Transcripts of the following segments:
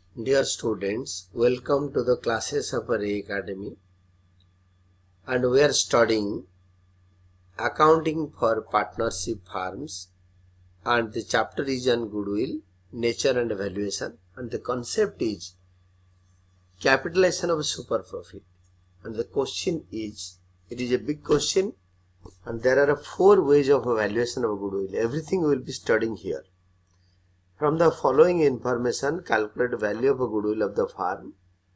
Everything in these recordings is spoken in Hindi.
Dear students, welcome to the classes of RayAcademy, and we are studying accounting for partnership firms, and the chapter is on goodwill, nature and valuation, and the concept is capitalization of super profit. And the question is, it is a big question, and there are 4 ways of evaluation of goodwill. Everything we will be studying here. From the following information, calculate value of goodwill of the firm.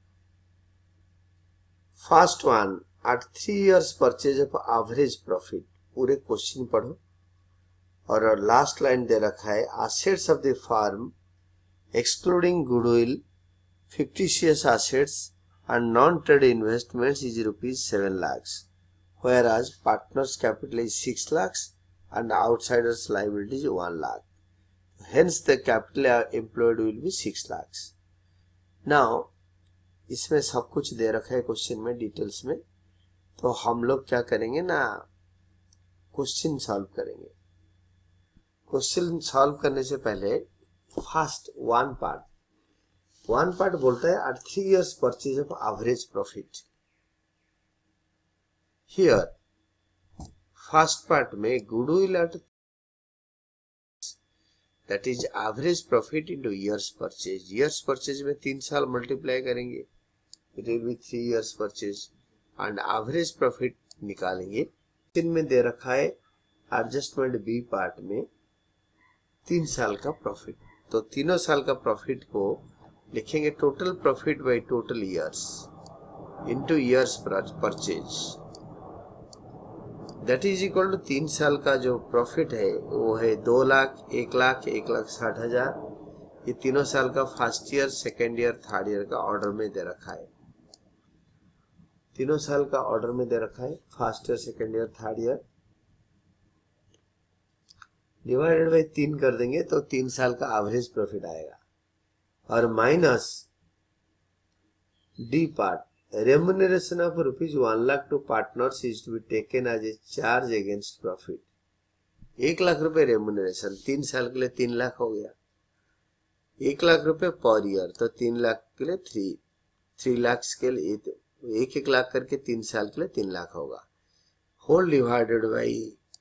First one, at 3 years purchase of average profit. पूरे क्वेश्चन पढ़ो और लास्ट लाइन दे रखा है assets of the firm excluding goodwill, fictitious assets and non-trade investments is rupees 7 lakhs, whereas partners capital is 6 lakhs and outsiders liability is 1 lakh. Hence the capital employed will be 6 lakhs. Now इसमें सब कुछ दे रखा है क्वेश्चन में डिटेल्स में, तो हम लोग क्या करेंगे ना, क्वेश्चन सॉल्व करेंगे. क्वेश्चन सॉल्व करने से पहले फर्स्ट वन पार्ट बोलता है at 3 years purchase of average profit. Here first part में goodwill at that is average profit into years purchase. Years purchase में 3 साल मल्टीप्लाई करेंगे, it will be 3 years purchase and average profit निकालेंगे. इनमें दे रखा है एडजस्टमेंट बी पार्ट में 3 साल का प्रॉफिट, तो तीनों साल का प्रॉफिट को लिखेंगे total profit by total years into years purchase. That is equal to 3 साल का जो प्रॉफिट है वो है 2 लाख, 1 लाख, 1,60,000. ये तीनों साल का first year, second year, third year का ऑर्डर में दे रखा है. तीनों साल का ऑर्डर में दे रखा है, first year, second year, third year. Divided by 3 कर देंगे तो 3 साल का एवरेज प्रॉफिट आएगा. और minus D part, remuneration of rupees 1 lakh to partners is to be taken as a charge against profit. 1 lakh रुपए रेम्युनरेशन, 3 साल के लिए 3 लाख हो गया. 1 लाख रुपए पर ईयर, तो 3 लाख के लिए 3 लाख के लिए 1 लाख करके 3 साल के लिए 3 लाख होगा. Whole divided by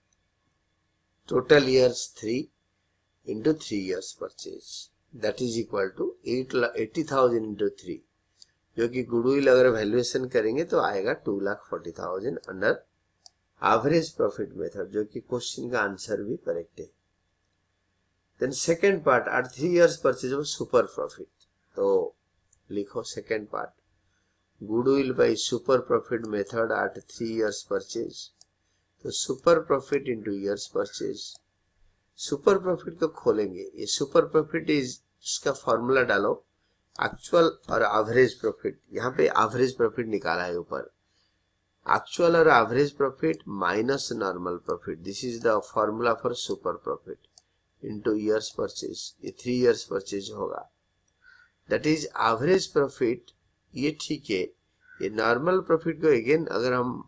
total years 3 into 3 years purchase, that is equal to 80,000 into 3, जो कि गुडविल अगर वैल्यूएशन करेंगे तो आएगा 2,40,000 अंडर एवरेज प्रॉफिट मेथड, जो कि क्वेश्चन का आंसर भी करेक्ट है. Then second part at 3 years purchase of super profit. तो लिखो second part, goodwill by super profit method at 3 years purchase. तो super profit into years purchase. Super profit को खोलेंगे, ये सुपर प्रॉफिट इज, इसका फॉर्मूला डालो एक्चुअल और एवरेज प्रॉफिट. यहाँ पे एवरेज प्रॉफिट निकाला है ऊपर, एक्चुअल और average profit minus normal profit. This is the formula for super profit into years purchase. ये 3 years परचेज होगा, दैट इज एवरेज प्रॉफिट. ये ठीक है. ये नॉर्मल प्रॉफिट को अगेन अगर हम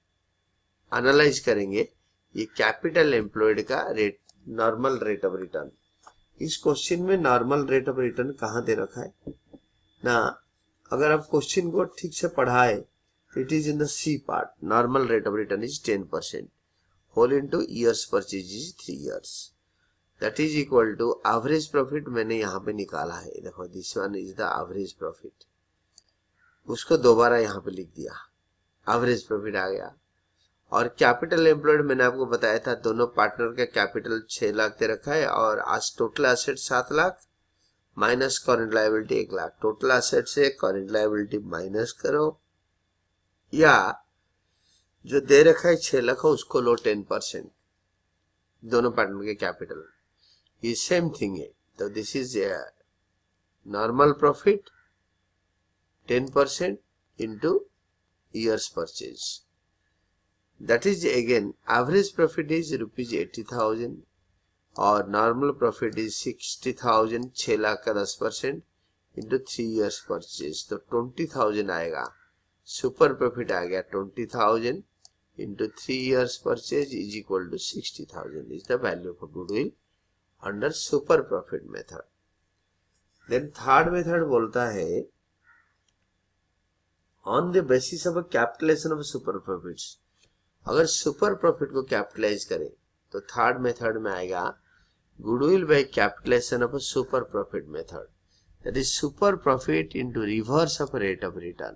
एनालाइज करेंगे, ये कैपिटल एम्प्लॉयड का rate, normal rate of return. इस क्वेश्चन में नॉर्मल रेट ऑफ रिटर्न कहाँ दे रखा है ना, अगर आप क्वेश्चन को ठीक से पढ़ाए तो it is in the C part. Normal rate of return is 10%, whole into years purchase is 3 years, that is equal to average profit. मैंने यहाँ पे निकाला है, देखो this one is the average profit. उसको दोबारा यहाँ पे लिख दिया, एवरेज प्रॉफिट आ गया. और कैपिटल एम्प्लॉयड मैंने आपको बताया था, दोनों पार्टनर का कैपिटल 6 लाख दे रखा है और आज टोटल एसेट 7 लाख माइनस करंट लायबिलिटी 1 लाख. टोटल एसेट से करंट लायबिलिटी माइनस करो, या जो दे रखा है 6 लाख उसको लो 10%, दोनों पार्टनर के कैपिटल. ये सेम थिंग है. तो this is normal profit 10% into years purchase. That is again average profit is rupees 80,000 और नॉर्मल प्रॉफिट इज 60,000. 6 लाख का 10% इंटू 3 years परचेज, तो 20,000 आएगा. सुपर प्रॉफिट आ गया 20,000 into 3 years purchase is equal to 60,000 is the value of goodwill under super profit method. Then third method बोलता है on the basis of capitalisation of super profits. अगर सुपर प्रॉफिट को कैपिटलाइज करें तो थर्ड मेथड में आएगा goodwill by capitalisation of super profit method, that is super profit into reverse of rate of return.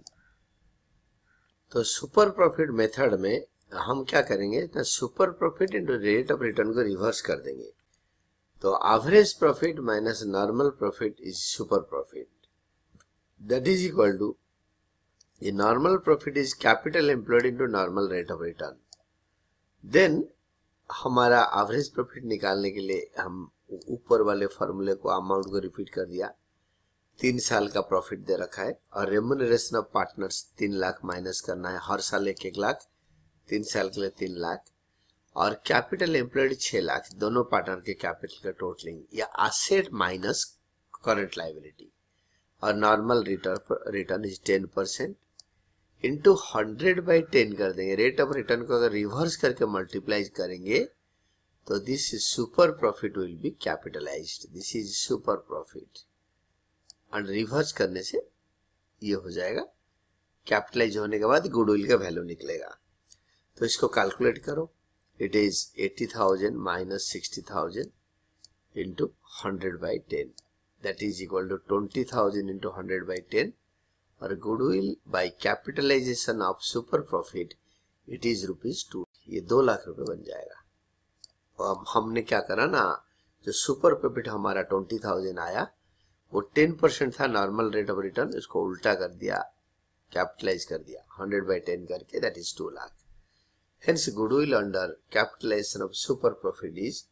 तो सुपर प्रॉफिट मेथड में हम क्या करेंगे ना, super profit into rate of return को रिवर्स कर देंगे। तो average profit minus normal profit is super profit, that is equal to ये normal profit is capital employed into normal rate of return. Then हमारा एवरेज प्रॉफिट निकालने के लिए हम ऊपर वाले फॉर्मूले को अमाउंट को रिपीट कर दिया। 3 साल का प्रॉफिट दे रखा है और remuneration of partners 3 lakh minus करना है, हर साल 1-1 लाख, 3 साल के लिए 3 लाख, और कैपिटल एम्प्लॉयड 6 लाख, दोनों पार्टनर के कैपिटल का टोटलिंग या एसेट माइनस करंट लायबिलिटी, और नॉर्मल रिटर्न इज 10% इंटू 100/10 कर देंगे। रेट ऑफ रिटर्न को अगर रिवर्स करके मल्टीप्लाई करेंगे तो this super profit will be capitalised, this is super profit, और रिवर्स करने से ये हो जाएगा, कैपिटलाइज होने के बाद गुडविल का वैल्यू निकलेगा। तो इसको कैलकुलेट करो, it is 80,000 minus 60,000 into 100/10, that is equal to 20,000 into 100/10, और goodwill by capitalisation of super profit it is ₹2, ये 2 लाख रुपए बन जाएगा। और हमने क्या करा ना, जो सुपर प्रॉफिट हमारा 20,000 आया वो 10% था नॉर्मल रेट ऑफ रिटर्न, इसको उल्टा कर दिया, कैपिटलाइज कर दिया 100/10 करके, that is 2 lakh. Hence goodwill under capitalisation of super profit is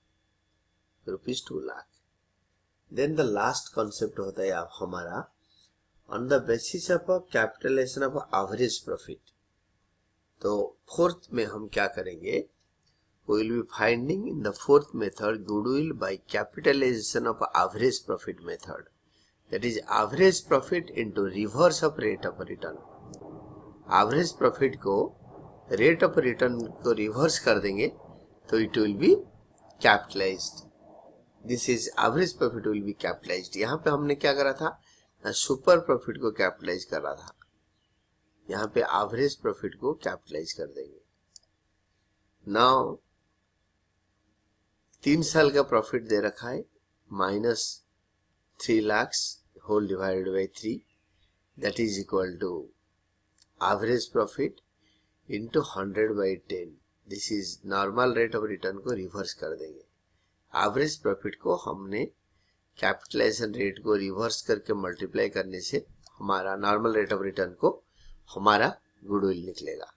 ₹2 lakh. Then the last concept होता है हमारा on the basis of a capitalization of average profit। तो फोर्थ में हम क्या करेंगे, we will be finding in the fourth method goodwill by capitalization of average profit method, that is average profit into reverse of rate of return। average profit को rate of return को reverse कर देंगे तो it will be capitalized, this is average profit will be capitalized। यहाँ पे हमने क्या करा था, सुपर प्रॉफिट को कैपिटलाइज कर रहा था, यहाँ पे एवरेज प्रॉफिट को कैपिटलाइज कर देंगे। नाउ 3 साल का प्रॉफिट दे रखा है minus 3 lakh whole divided by 3, that is equal to average profit into 100/10, this is normal rate of return को रिवर्स कर देंगे। एवरेज प्रॉफिट को हमने कैपिटलाइजेशन रेट को रिवर्स करके मल्टीप्लाई करने से हमारा नॉर्मल रेट ऑफ रिटर्न को हमारा गुडविल निकलेगा।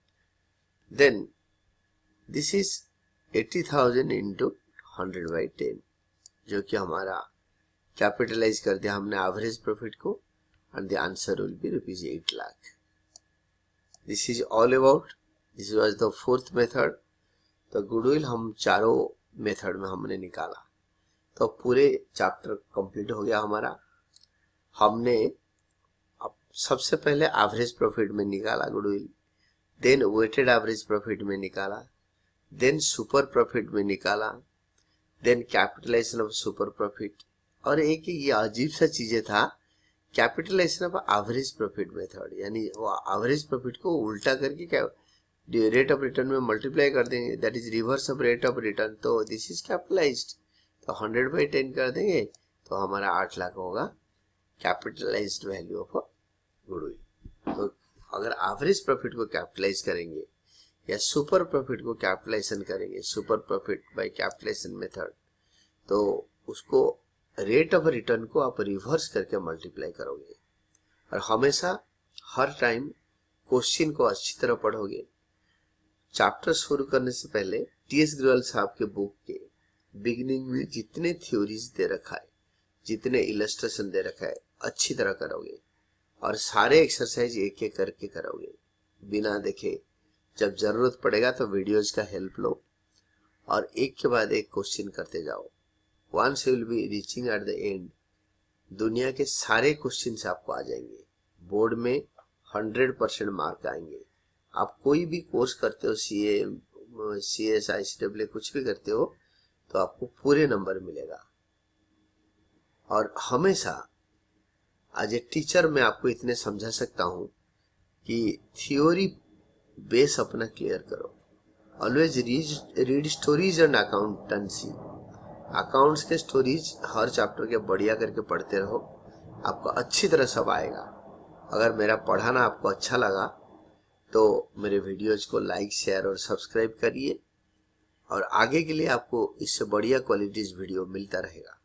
देन दिस इज 80,000 इंटू 100/10, जो कि हमारा कैपिटलाइज कर दिया हमने एवरेज प्रॉफिट को, and the answer will be ₹8 lakh. This is all about, this was the fourth method. तो गुडविल हम चारों मेथड में हमने निकाला, तो पूरे चैप्टर कंप्लीट हो गया हमारा। हमने अब सबसे पहले एवरेज प्रॉफिट में निकाला goodwill, then weighted average profit में निकाला, देन सुपर प्रॉफिट में निकाला, then capitalisation of super profit, और एक ये अजीब सा चीजें था capitalisation of average profit method, यानी वो एवरेज प्रॉफिट को उल्टा करके क्या रेट ऑफ रिटर्न में मल्टीप्लाई कर देंगे, that is reverse of rate of return, तो दिस इज कैपिटलाइज्ड। तो 100/10 कर देंगे तो हमारा 8 लाख होगा कैपिटलाइज्ड वैल्यू ऑफ गुडविल। तो अगर एवरेज प्रॉफिट को कैपिटलाइज करेंगे या सुपर प्रॉफिट को कैपिटलाइजेशन करेंगे, super profit by capitalisation method, तो उसको रेट ऑफ रिटर्न को आप रिवर्स करके मल्टीप्लाई करोगे, और हमेशा हर टाइम क्वेश्चन को अच्छी तरह पढ़ोगे। चैप्टर शुरू करने से पहले टी.एस. गुडविल साहब के बुक के बिगिनिंग में जितने थ्योरीज दे रखा है, जितने इलस्ट्रेशन दे रखा है, अच्छी तरह करोगे, और सारे एक्सरसाइज एक एक करके करोगे बिना देखे। जब जरूरत पड़ेगा तो वीडियोज का हेल्प लो और एक के बाद एक क्वेश्चन करते जाओ। Once you will be reaching at the end, दुनिया के सारे क्वेश्चन आपको आ जाएंगे। बोर्ड में 100% मार्क आएंगे। आप कोई भी कोर्स करते हो, CS, ICW कुछ भी करते हो, तो आपको पूरे नंबर मिलेगा। और हमेशा एज ए टीचर मैं आपको इतने समझा सकता हूँ कि थियोरी बेस अपना क्लियर करो। Always read stories and accountancy. Accounts के स्टोरीज हर चैप्टर के बढ़िया करके पढ़ते रहो, आपको अच्छी तरह सब आएगा। अगर मेरा पढ़ाना आपको अच्छा लगा तो मेरे वीडियोज को लाइक, शेयर और सब्सक्राइब करिए, और आगे के लिए आपको इससे बढ़िया क्वालिटीज वीडियो मिलता रहेगा।